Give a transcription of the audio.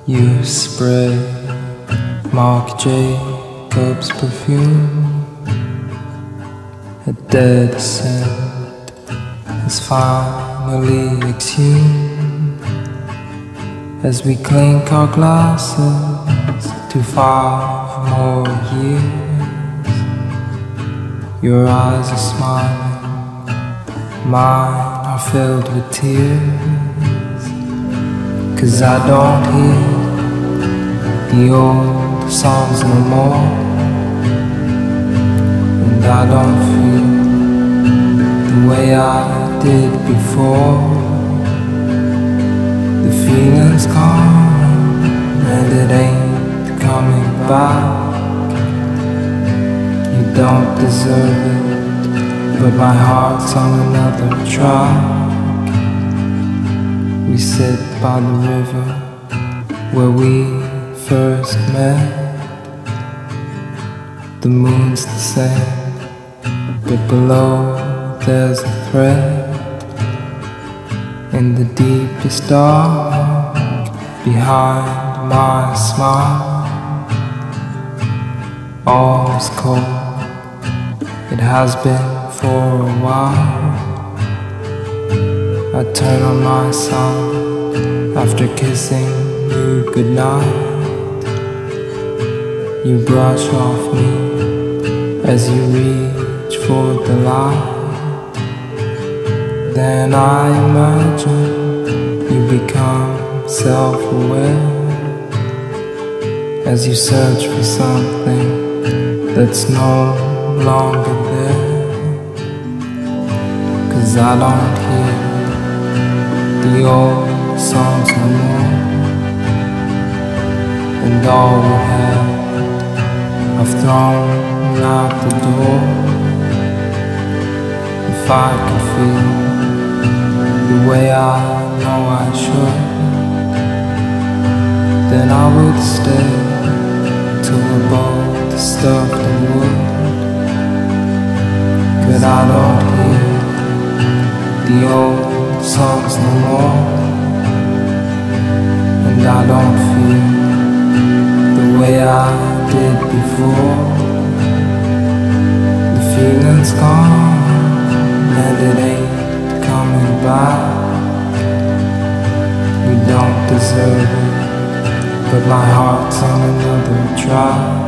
You spray Marc Jacobs perfume. A dead scent is finally exhumed as we clink our glasses to 5 more years. Your eyes are smiling, mine are filled with tears, 'cause I don't hear the old songs no more, and I don't feel the way I did before. The feeling's gone and it ain't coming back. You don't deserve it, but my heart's on another track. We sit by the river where we first met. The moon's the same, but below there's a thread. In the deepest dark, behind my smile, all is cold, it has been for a while. I turn on my side after kissing you goodnight. You brush off me as you reach for the light. Then I imagine you become self-aware as you search for something that's no longer there. 'Cause I don't hear the old songs no more, and all we have I've thrown out the door. If I could feel the way I know I should, then I would stay till we're both stuffed in wood. But I don't hear the old songs no more, and I don't feel the way I did before. The feeling's gone and it ain't coming back. You don't deserve it, but my heart's on another track.